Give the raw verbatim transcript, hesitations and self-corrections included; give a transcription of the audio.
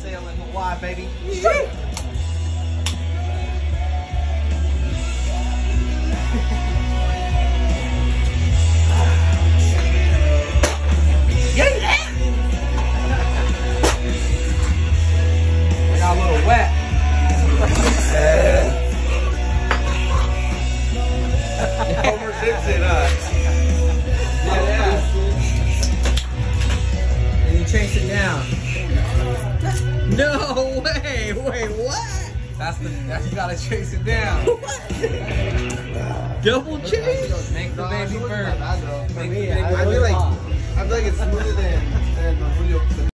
sail in Hawaii, baby. I got a little wet. Overdid it, huh? Yeah. And you chase it down. No way! Wait, what? That's the that's you gotta chase it down. Double chase? Make the baby bird. For me, I feel like I feel like it's smoother than than Julio.